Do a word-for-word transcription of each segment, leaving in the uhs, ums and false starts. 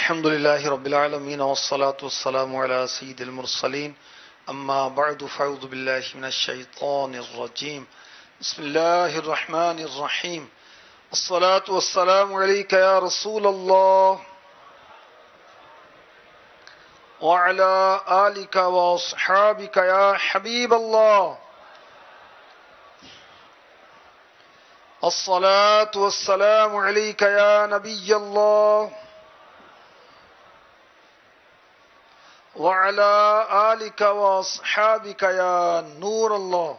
الحمد لله رب العالمين والصلاة والسلام على سيد المرسلين أما بعد فأعوذ بالله من الشيطان الرجيم بسم الله الرحمن الرحيم الصلاة والسلام عليك يا رسول الله وعلى آلك وأصحابك يا حبيب الله الصلاة والسلام عليك يا نبي الله وعلى آلك وأصحابك يا نور الله.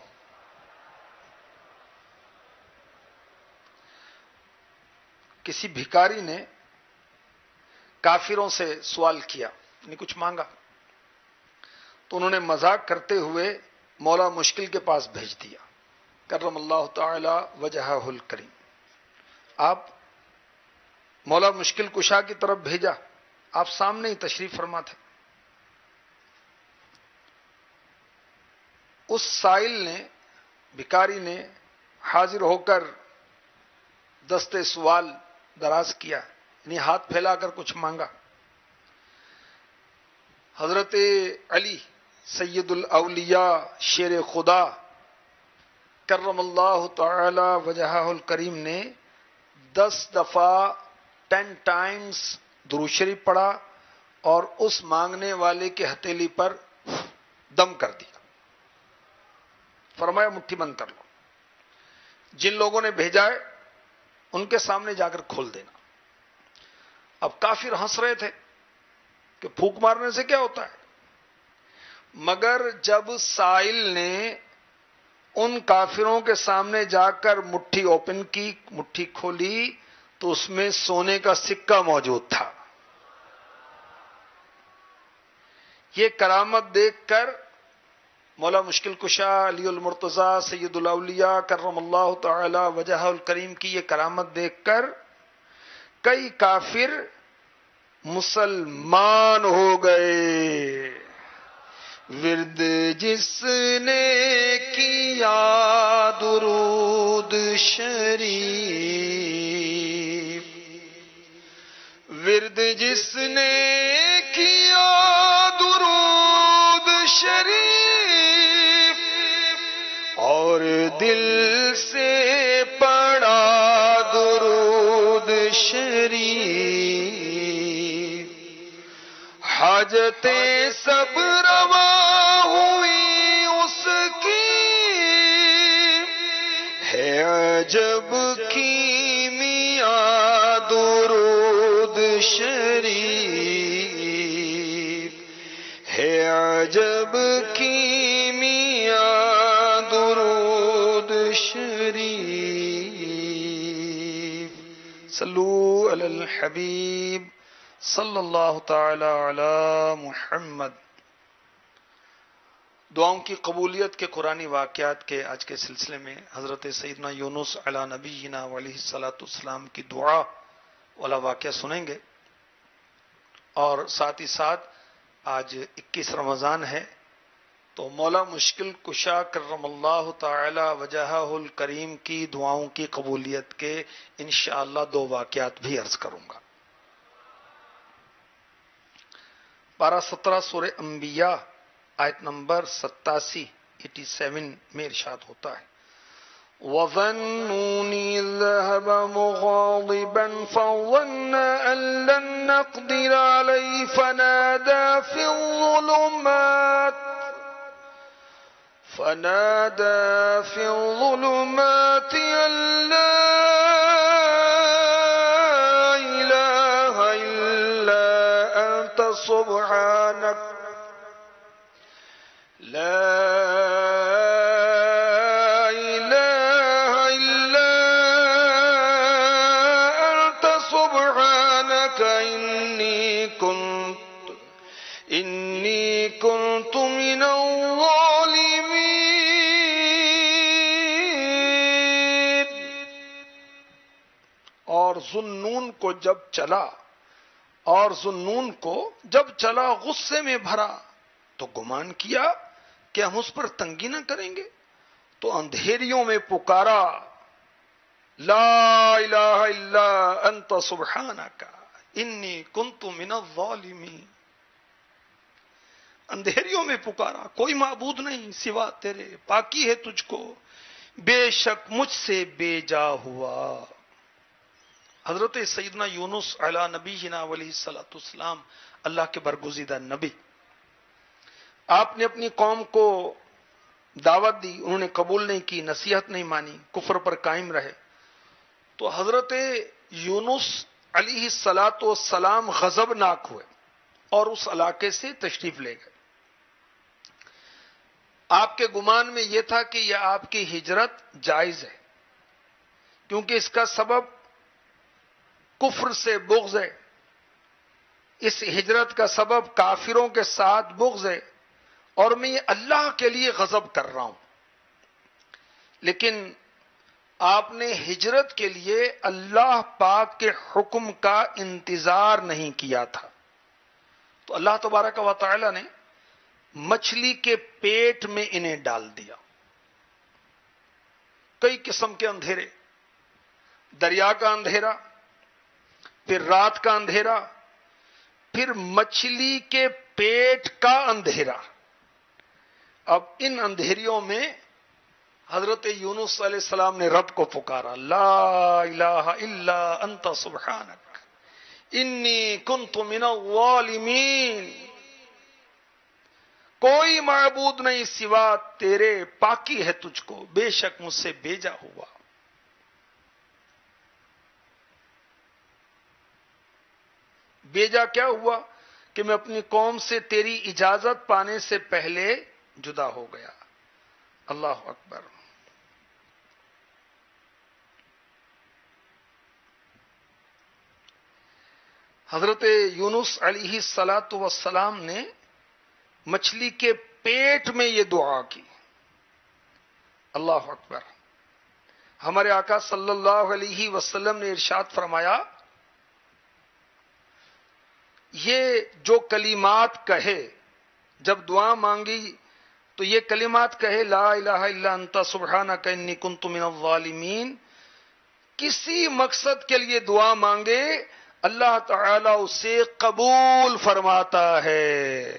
کسی بھکاری نے کافروں سے سوال کیا، یعنی کچھ مانگا، تو انہوں نے مذاق کرتے ہوئے مولا مشکل کے پاس بھیج دیا، کرم اللہ تعالی وجہہ الکریم. آپ مولا مشکل کشا کی طرف بھیجا، آپ سامنے ہی تشریف فرما تھے. اس سائل نے، بھکاری نے حاضر ہو کر دستے سوال دراز کیا، یعنی ہاتھ پھیلا کر کچھ مانگا. حضرت علی سید الاولیاء شیر خدا کرم اللہ تعالی وجہہ الکریم نے دس دفعہ ٹین ٹائمز درود شریف پڑھا اور اس مانگنے والے کے ہتھیلی پر دم کر دیا. فرمایا مٹھی بند کر لو، جن لوگوں نے بھیجا ہے ان کے سامنے جا کر کھول دینا. اب کافر ہنس رہے تھے کہ پھونک مارنے سے کیا ہوتا ہے، مگر جب سائل نے ان کافروں کے سامنے جا کر مٹھی اوپن کی، مٹھی کھولی، تو اس میں سونے کا سکہ موجود تھا. یہ کرامت دیکھ کر مولا مشکل کشا علی المرتضیٰ سید الاولیاء کرم اللہ تعالی وجہہ الکریم کی یہ کرامت دیکھ کر کئی کافر مسلمان ہو گئے. ورد جس نے کیا درود شریف، ورد جس نے کیا درود شریف اور دل سے پڑھا درود شریف، حاجتیں سب روا ہوئی اس کی، ہے عجب کیمیا درود شریف، ہے عجب کیمیا درود شریف. صلو علی الحبیب صلی اللہ تعالی علی محمد. دعاؤں کی قبولیت کے قرآنی واقعات کے آج کے سلسلے میں حضرت سیدنا یونس علی نبینا علیہ الصلوۃ والسلام کی دعا والا واقعہ سنیں گے، اور ساتھ ہی ساتھ آج اکیس رمضان ہے، تو مولا مشکل کشا کرم اللہ تعالی وجہہ الکریم کی دعاؤں کی قبولیت کے انشاءاللہ دو واقعات بھی عرض کروں گا. پارہ سترہ سورہ انبیاء آیت نمبر ستاسی ایٹی سیون میں ارشاد ہوتا ہے، وَظَنُّونِي ذَهَبَ مُغَاضِبًا فَظَنَّ أَن لَّن نَّقْدِرَ عَلَيْهِ فَنَادَىٰ فِي الظُّلُمَاتِ فَنَادَىٰ فِي الظُّلُمَاتِ أَن لَّا إِلَٰهَ إِلَّا أَنتَ سُبْحَانَكَ لَا إِلَٰهَ إِلَّا أَنتَ سُبْحَانَكَ إِنِّي كُنتُ إِنِّي كُنتُ مِنَ الظَّالِمِينَ. اور ذُنُّون کو جب چلا اور ذُنُّون کو جب چلا غصے میں بھرا تو گمان کیا کہ ہم اس پر تنگی نہ کریں گے، تو اندھیریوں میں پکارا لا الہ الا انت سبحانک، انی کنت من الظالمین، اندھیریوں میں پکارا، کوئی معبود نہیں سوا تیرے، پاکی ہے تجھ کو، بے شک مجھ سے بے جا ہوا۔ حضرت سیدنا یونس علی نبینا علیہ الصلوۃ والسلام اللہ کے برگزیدہ نبی، آپ نے اپنی قوم کو دعوت دی، انہوں نے قبول نہیں کی، نصیحت نہیں مانی، کفر پر قائم رہے، تو حضرت یونس علیہ الصلوۃ والسلام غضبناک ہوئے اور اس علاقے سے تشریف لے گئے۔ آپ کے گمان میں یہ تھا کہ یہ آپ کی ہجرت جائز ہے، کیونکہ اس کا سبب کفر سے بغض ہے، اس ہجرت کا سبب کافروں کے ساتھ بغض ہے، اور میں یہ اللہ کے لیے غضب کر رہا ہوں۔ لیکن آپ نے ہجرت کے لیے اللہ پاک کے حکم کا انتظار نہیں کیا تھا، تو اللہ تبارک و تعالی نے مچھلی کے پیٹ میں انہیں ڈال دیا۔ کئی قسم کے اندھیرے، دریا کا اندھیرا، پھر رات کا اندھیرا، پھر مچھلی کے پیٹ کا اندھیرا۔ اب ان اندھیریوں میں حضرت یونس علیہ السلام نے رب کو پکارا، لا الہ الا انت سبحانک انی کنت من الظالمین، کوئی معبود نہیں سوا تیرے، پاکی ہے تجھ کو، بے شک مجھ سے بھیجا ہوا۔ بھیجا کیا ہوا کہ میں اپنی قوم سے تیری اجازت پانے سے پہلے جدا ہو گیا۔ اللہ اکبر۔ حضرت یونس علیہ الصلوۃ والسلام نے مچھلی کے پیٹ میں یہ دعا کی۔ اللہ اکبر۔ ہمارے آقا صلی اللہ علیہ وسلم نے ارشاد فرمایا، یہ جو کلمات کہے، جب دعا مانگی تو یہ کلمات کہے، لا الہ الا انت سبحانک انی کنت من الظالمین، کسی مقصد کے لیے دعا مانگے اللہ تعالی اسے قبول فرماتا ہے۔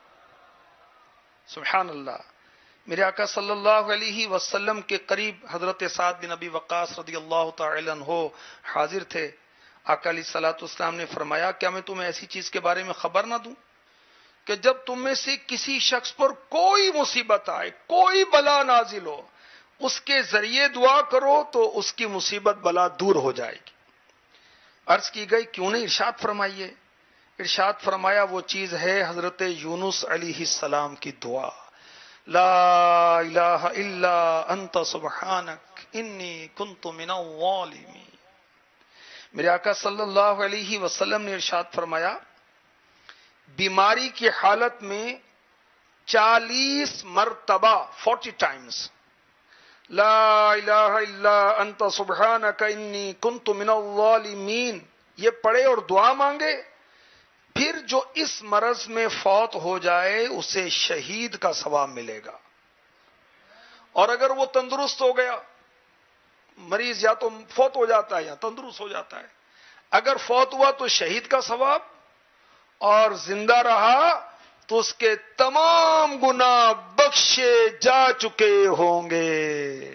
سبحان اللہ۔ میرے آقا صلی اللہ علیہ وسلم کے قریب حضرت سعد بن ابی وقاص رضی اللہ تعالی عنہ حاضر تھے۔ آقا علیہ الصلوۃ والسلام نے فرمایا، کیا میں تمہیں ایسی چیز کے بارے میں خبر نہ دوں کہ جب تم میں سے کسی شخص پر کوئی مصیبت آئے، کوئی بلا نازل ہو، اس کے ذریعے دعا کرو تو اس کی مصیبت بلا دور ہو جائے گی۔ عرض کی گئی کیوں نہیں، ارشاد فرمائیے۔ ارشاد فرمایا وہ چیز ہے حضرت یونس علیہ السلام کی دعا، لا الہ الا انت سبحانک انی کنت من الظالمین۔ میرے آقا صلی اللہ علیہ وسلم نے ارشاد فرمایا، بیماری کی حالت میں چالیس مرتبہ فورٹی ٹائمز لا الہ الا انت سبحانک انی کنت من الظالمین یہ پڑھے اور دعا مانگے، پھر جو اس مرض میں فوت ہو جائے اسے شہید کا ثواب ملے گا۔ اور اگر وہ تندرست ہو گیا، مریض یا تو فوت ہو جاتا ہے یا تندرست ہو جاتا ہے، اگر فوت ہوا تو شہید کا ثواب، اور زندہ رہا تو اس کے تمام گناہ بخشے جا چکے ہوں گے۔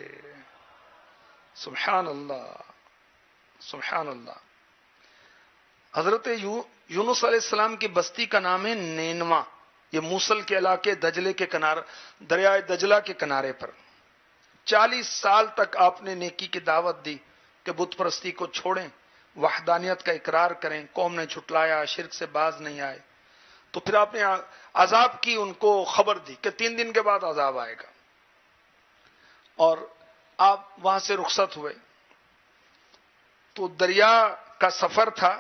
سبحان اللہ، سبحان اللہ۔ حضرت یونس علیہ السلام کی بستی کا نام ہے نینوا، یہ موصل کے علاقے دجلے کے کنارے، دریائے دجلہ کے کنارے پر۔ چالیس سال تک آپ نے نیکی کی دعوت دی کہ بت پرستی کو چھوڑیں، وحدانیت کا اقرار کریں، قوم نے جھٹلایا، شرک سے باز نہیں آئے، تو پھر آپ نے عذاب کی ان کو خبر دی کہ تین دن کے بعد عذاب آئے گا، اور آپ وہاں سے رخصت ہوئے۔ تو دریا کا سفر تھا،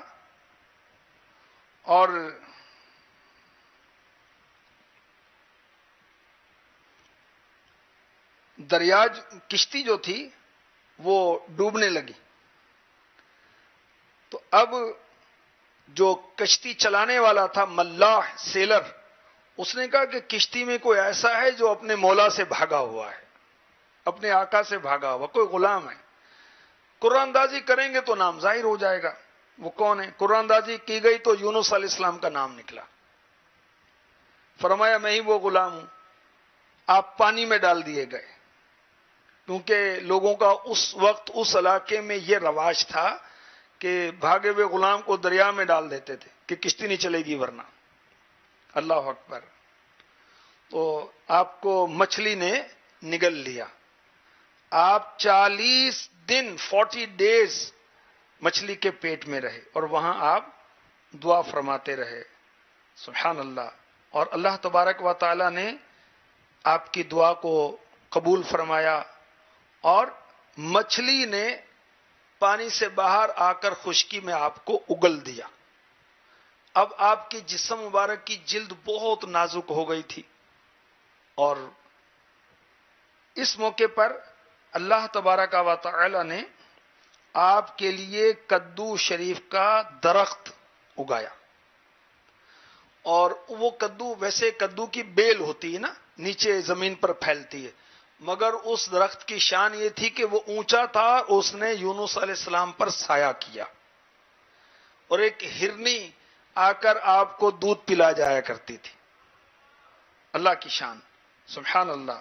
اور دریا کشتی جو تھی وہ ڈوبنے لگی، تو اب جو کشتی چلانے والا تھا ملاح سیلر، اس نے کہا کہ کشتی میں کوئی ایسا ہے جو اپنے مولا سے بھاگا ہوا ہے، اپنے آقا سے بھاگا ہوا، کوئی غلام ہے، قرآن اندازی کریں گے تو نام ظاہر ہو جائے گا۔ وہ کون ہے؟ قرآن اندازی کی گئی تو یونس علیہ السلام کا نام نکلا. فرمایا میں ہی وہ غلام ہوں. آپ پانی میں ڈال دیے گئے، کیونکہ لوگوں کا اس وقت اس علاقے میں یہ رواج تھا کہ بھاگے ہوئے غلام کو دریا میں ڈال دیتے تھے کہ کشتی نہیں چلے گی ورنہ. اللہ اکبر. تو آپ کو مچھلی نے نگل لیا. آپ چالیس دن فورٹی ڈیز مچھلی کے پیٹ میں رہے اور وہاں آپ دعا فرماتے رہے. سبحان اللہ. اور اللہ تبارک و تعالی نے آپ کی دعا کو قبول فرمایا اور مچھلی نے پانی سے باہر آ کر خشکی میں آپ کو اگل دیا. اب آپ کی جسم مبارک کی جلد بہت نازک ہو گئی تھی، اور اس موقع پر اللہ تبارک و تعالی نے آپ کے لیے کدو شریف کا درخت اگایا. اور وہ کدو ویسے کدو کی بیل ہوتی ہے نا، نیچے زمین پر پھیلتی ہے، مگر اس درخت کی شان یہ تھی کہ وہ اونچا تھا. اس نے یونس علیہ السلام پر سایہ کیا، اور ایک ہرنی آ کر آپ کو دودھ پلا جایا کرتی تھی. اللہ کی شان. سبحان اللہ.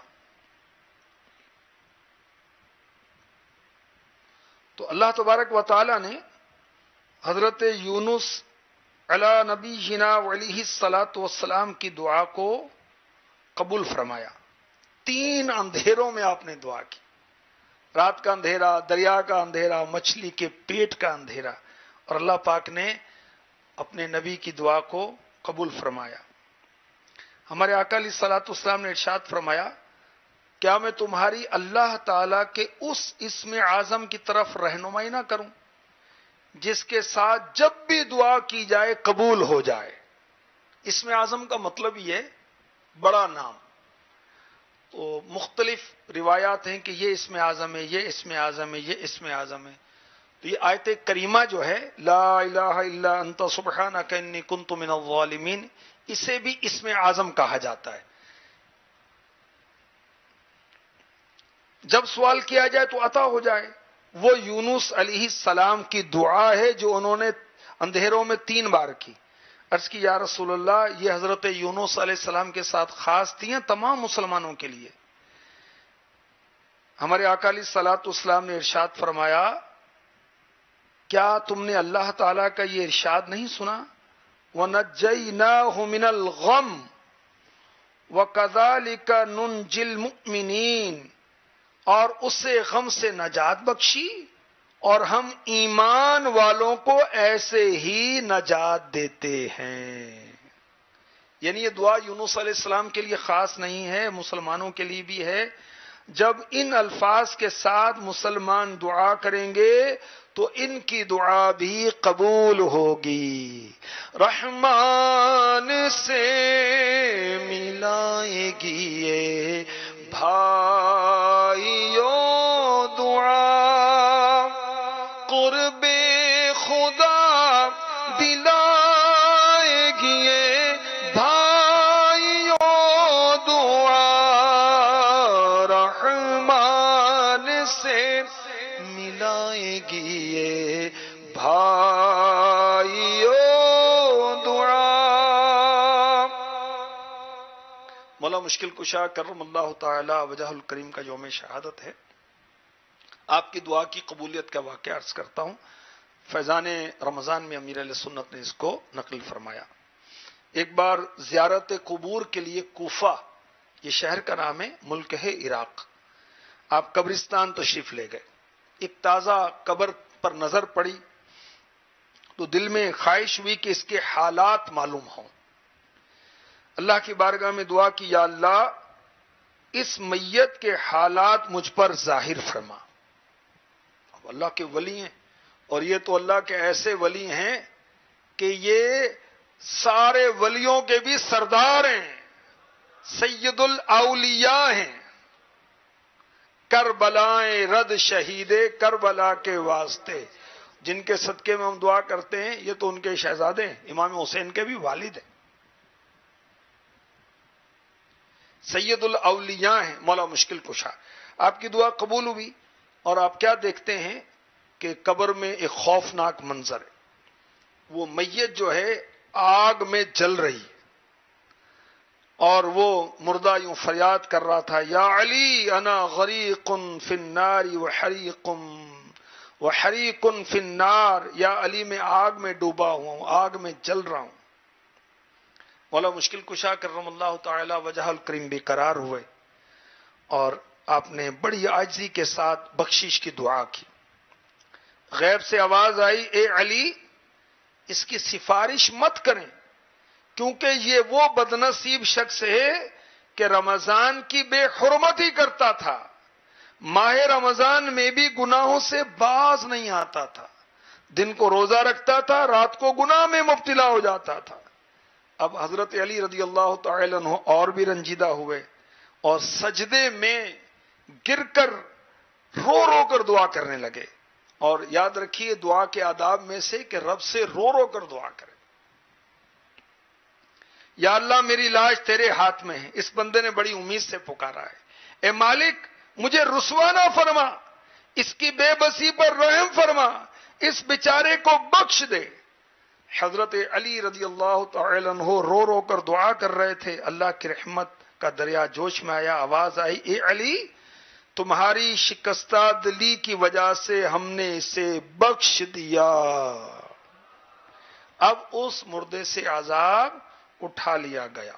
تو اللہ تبارک و تعالی نے حضرت یونس علی نبینا علیہ الصلاۃ والسلام کی دعا کو قبول فرمایا. تین اندھیروں میں آپ نے دعا کی، رات کا اندھیرا، دریا کا اندھیرا، مچھلی کے پیٹ کا اندھیرا، اور اللہ پاک نے اپنے نبی کی دعا کو قبول فرمایا. ہمارے آقا علیہ الصلاۃ والسلام نے ارشاد فرمایا، کیا میں تمہاری اللہ تعالی کے اس اسم اعظم کی طرف رہنمائی نہ کروں جس کے ساتھ جب بھی دعا کی جائے قبول ہو جائے؟ اسم اعظم کا مطلب یہ بڑا نام. تو مختلف روایات ہیں کہ یہ اسم اعظم ہے، یہ اسم اعظم ہے، یہ اسم اعظم ہے. تو یہ آیت کریمہ جو ہے لا الہ الا انت سبحانک انی کنت من الظالمین، اسے بھی اسم اعظم کہا جاتا ہے. جب سوال کیا جائے تو عطا ہو جائے. وہ یونس علیہ السلام کی دعا ہے جو انہوں نے اندھیروں میں تین بار کی. عرض کی یا رسول اللہ، یہ حضرت یونس علیہ السلام کے ساتھ خاص تھی تمام مسلمانوں کے لیے؟ ہمارے آقا علیہ الصلوۃ والسلام نے ارشاد فرمایا، کیا تم نے اللہ تعالیٰ کا یہ ارشاد نہیں سنا؟ وَنَجَّيْنَاهُ مِنَ الْغَمِّ وَكَذَلِكَ نُنْجِي الْمُؤْمِنِينَ، اور اس سے غم سے نجات بخشی اور ہم ایمان والوں کو ایسے ہی نجات دیتے ہیں. یعنی یہ دعا یونس علیہ السلام کے لیے خاص نہیں ہے، مسلمانوں کے لیے بھی ہے. جب ان الفاظ کے ساتھ مسلمان دعا کریں گے تو ان کی دعا بھی قبول ہوگی. رحمان سے ملائے گی یہ بھائیو دعا، قرب خدا دلائے گی یہ بھائیو دعا، رحمان سے ملائے گی یہ بھائیو دعا. مولا مشکل کشا کرم اللہ تعالی وجہ الکریم کا یوم شہادت ہے. آپ کی دعا کی قبولیت کا واقعہ عرض کرتا ہوں. فیضان رمضان میں امیر علیہ سنت نے اس کو نقل فرمایا. ایک بار زیارت قبور کے لیے کوفہ، یہ شہر کا نام ہے، ملک ہے عراق، آپ قبرستان تشریف لے گئے. ایک تازہ قبر پر نظر پڑی تو دل میں خواہش ہوئی کہ اس کے حالات معلوم ہوں. اللہ کی بارگاہ میں دعا کی، یا اللہ اس میت کے حالات مجھ پر ظاہر فرما. اب اللہ کے ولی ہیں، اور یہ تو اللہ کے ایسے ولی ہیں کہ یہ سارے ولیوں کے بھی سردار ہیں، سید الاولیاء ہیں. کربلائیں رد شہید کربلا کے واسطے، جن کے صدقے میں ہم دعا کرتے ہیں یہ تو ان کے شہزادے ہیں، امام حسین کے بھی والد ہیں، سید الاولیاء ہیں، مولا مشکل کشا. آپ کی دعا قبول ہوئی، اور آپ کیا دیکھتے ہیں کہ قبر میں ایک خوفناک منظر ہے. وہ میت جو ہے آگ میں جل رہی اور وہ مردہ یوں فریاد کر رہا تھا، یا علی انا غریق فی النار وحریق وحریق فی النار، یا علی میں آگ میں ڈوبا ہوا ہوں، آگ میں جل رہا ہوں۔ مولا مشکل کشا کرم اللہ تعالی وجہ الکریم بھی قرار ہوئے اور آپ نے بڑی عاجزی کے ساتھ بخشش کی دعا کی۔ غیب سے آواز آئی، اے علی اس کی سفارش مت کریں، کیونکہ یہ وہ بدنصیب شخص ہے کہ رمضان کی بے حرمتی کرتا تھا، ماہ رمضان میں بھی گناہوں سے باز نہیں آتا تھا، دن کو روزہ رکھتا تھا، رات کو گناہ میں مبتلا ہو جاتا تھا۔ اب حضرت علی رضی اللہ تعالی عنہ اور بھی رنجیدہ ہوئے اور سجدے میں گر کر رو رو کر دعا کرنے لگے۔ اور یاد رکھیے دعا کے آداب میں سے کہ رب سے رو رو کر دعا کرے۔ یا اللہ میری لاش تیرے ہاتھ میں ہے، اس بندے نے بڑی امید سے پکارا ہے، اے مالک مجھے رسوا نہ فرما، اس کی بے بسی پر رحم فرما، اس بیچارے کو بخش دے۔ حضرت علی رضی اللہ تعالی عنہ رو رو کر دعا کر رہے تھے، اللہ کی رحمت کا دریا جوش میں آیا، آواز آئی، اے علی تمہاری شکستہ دلی کی وجہ سے ہم نے اسے بخش دیا۔ اب اس مردے سے عذاب اٹھا لیا گیا۔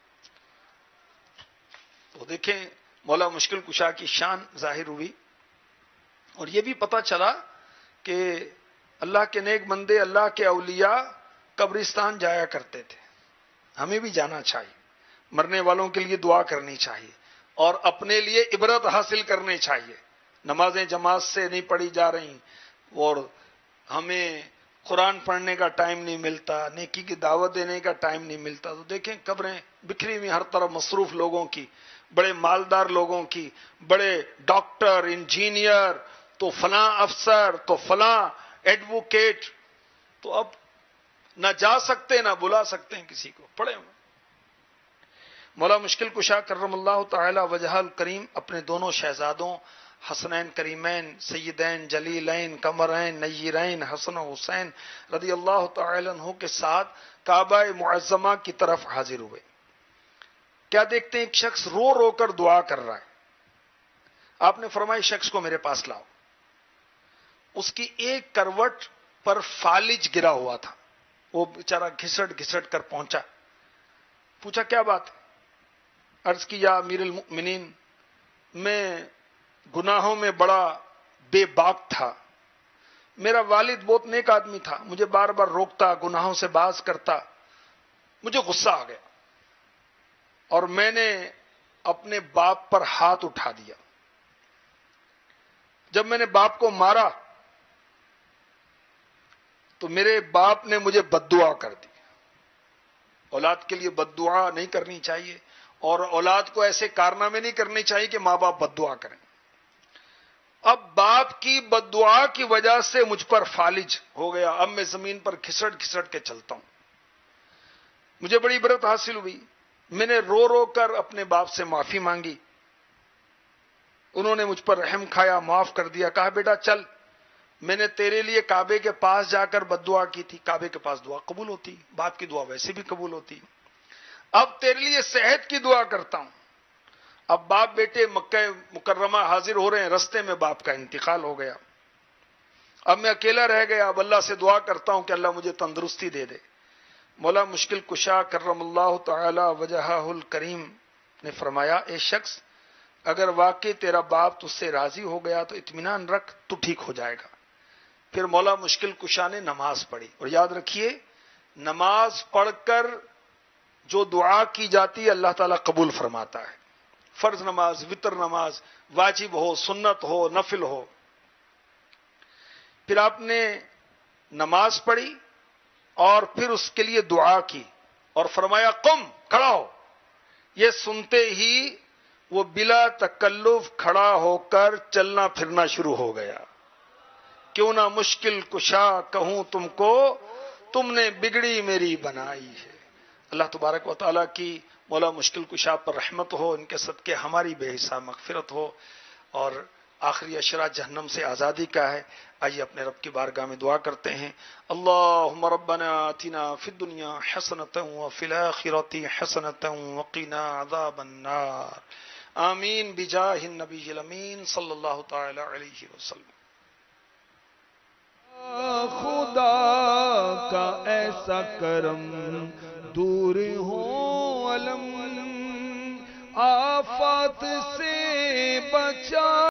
تو دیکھیں مولا مشکل کشا کی شان ظاہر ہوئی، اور یہ بھی پتہ چلا کہ اللہ کے نیک بندے، اللہ کے اولیاء قبرستان جایا کرتے تھے۔ ہمیں بھی جانا چاہیے، مرنے والوں کے لیے دعا کرنی چاہیے اور اپنے لیے عبرت حاصل کرنے چاہیے۔ نمازیں جماعت سے نہیں پڑھی جا رہی اور ہمیں قرآن پڑھنے کا ٹائم نہیں ملتا، نیکی کی دعوت دینے کا ٹائم نہیں ملتا، تو دیکھیں قبریں بکھری ہوئی ہر طرف، مصروف لوگوں کی، بڑے مالدار لوگوں کی، بڑے ڈاکٹر، انجینئر، تو فلاں افسر، تو فلاں ایڈوکیٹ، تو اب نہ جا سکتے نہ بلا سکتے ہیں کسی کو، پڑے ہوئے۔ مولا مشکل کشا کرم اللہ تعالی وجہ الکریم اپنے دونوں شہزادوں حسنین کریمین، سیدین جلیلین، قمرین، نیرین، حسن و حسین رضی اللہ تعالی عنہ کے ساتھ کعبہ معظمہ کی طرف حاضر ہوئے۔ کیا دیکھتے ہیں ایک شخص رو رو کر دعا کر رہا ہے۔ آپ نے فرمایا شخص کو میرے پاس لاؤ۔ اس کی ایک کروٹ پر فالج گرا ہوا تھا، وہ بیچارہ گھسٹ گھسٹ کر پہنچا، پوچھا کیا بات ہے؟ عرض کی یا امیر المؤمنین میں گناہوں میں بڑا بے باک تھا، میرا والد بہت نیک آدمی تھا، مجھے بار بار روکتا، گناہوں سے باز کرتا، مجھے غصہ آ گیا اور میں نے اپنے باپ پر ہاتھ اٹھا دیا۔ جب میں نے باپ کو مارا تو میرے باپ نے مجھے بد دعا کر دی۔ اولاد کے لیے بد دعا نہیں کرنی چاہیے اور اولاد کو ایسے کارنامے نہیں کرنے چاہیے کہ ماں باپ بد دعا کریں۔ اب باپ کی بد دعا کی وجہ سے مجھ پر فالج ہو گیا، اب میں زمین پر گھسٹ گھسٹ کے چلتا ہوں۔ مجھے بڑی عبرت حاصل ہوئی، میں نے رو رو کر اپنے باپ سے معافی مانگی، انہوں نے مجھ پر رحم کھایا، معاف کر دیا، کہا بیٹا چل، میں نے تیرے لیے کعبے کے پاس جا کر بد دعا کی تھی، کعبے کے پاس دعا قبول ہوتی، باپ کی دعا ویسے بھی قبول ہوتی، اب تیرے لیے صحت کی دعا کرتا ہوں۔ اب باپ بیٹے مکہ مکرمہ حاضر ہو رہے ہیں، رستے میں باپ کا انتقال ہو گیا، اب میں اکیلا رہ گیا، اب اللہ سے دعا کرتا ہوں کہ اللہ مجھے تندرستی دے دے۔ مولا مشکل کشا کرم اللہ تعالی وجہہ الکریم نے فرمایا اے شخص اگر واقعی تیرا باپ تجھ سے راضی ہو گیا تو اطمینان رکھ، تو ٹھیک ہو جائے گا۔ پھر مولا مشکل کشا نے نماز پڑھی، اور یاد رکھیے نماز پڑھ کر جو دعا کی جاتی ہے اللہ تعالیٰ قبول فرماتا ہے، فرض نماز، وتر نماز، واجب ہو، سنت ہو، نفل ہو۔ پھر آپ نے نماز پڑھی اور پھر اس کے لیے دعا کی اور فرمایا قم، کھڑا ہو۔ یہ سنتے ہی وہ بلا تکلف کھڑا ہو کر چلنا پھرنا شروع ہو گیا۔ کیوں نہ مشکل کشا کہوں تم کو، تم نے بگڑی میری بنائی ہے۔ اللہ تبارک و تعالیٰ کی مولا مشکل کشا پر رحمت ہو، ان کے صدقے ہماری بے حساب مغفرت ہو، اور آخری اشرا جہنم سے آزادی کا ہے. آئیے اپنے رب کی بارگاہ میں دعا کرتے ہیں. اللہم ربنا آتنا فی الدنیا حسنۃ وفی الآخرۃ حسنۃ وقنا عذاب النار. آمین بجاہ النبی الامین صلی اللہ تعالی علیہ وسلم. خدا کا ایسا کرم دور ہو علم، آفات سے بچا